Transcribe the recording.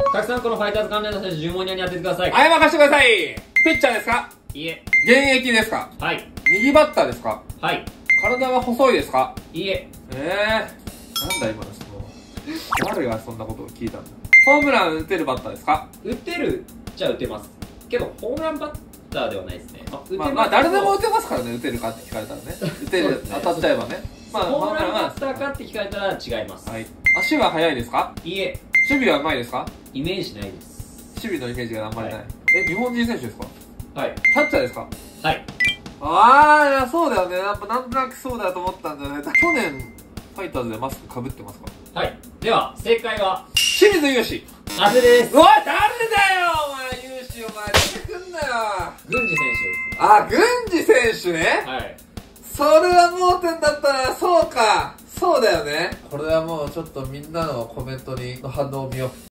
たくさんこのファイターズ関連の選手10問に当ててください。 はい、任せてください。ピッチャーですか？ いいえ。 現役ですか？ はい。 右バッターですか？ はい。 体は細いですか？ いいえ。 なんだ今の質問。誰がそんなことを聞いたんだ。ホームラン打てるバッターですか？ 打てるじゃ打てます。けど、ホームランバッターではないですね。打てます。 まあ誰でも打てますからね、打てるかって聞かれたらね。打てる、当たっちゃえばね。 ホームランバッターかって聞かれたら違います。 はい。足は速いですか？ いいえ。 守備は上手いですか？ イメージないです。 守備のイメージがあんまりない。日本人選手ですか？ はい。 キャッチャーですか？ はい。 いや、そうだよね。やっぱなんとなくそうだと思ったんだよね。去年、ファイターズでマスク被ってますか？ はい。では、正解は、 清水雄志。 当てです。 おい、誰だよお前、雄志、お前、出てくんなよ。 郡司選手です。 郡司選手ね。 はい。 それは盲点だったな。そうか。そうだよね。これはもうちょっとみんなのコメントに反応を見よう。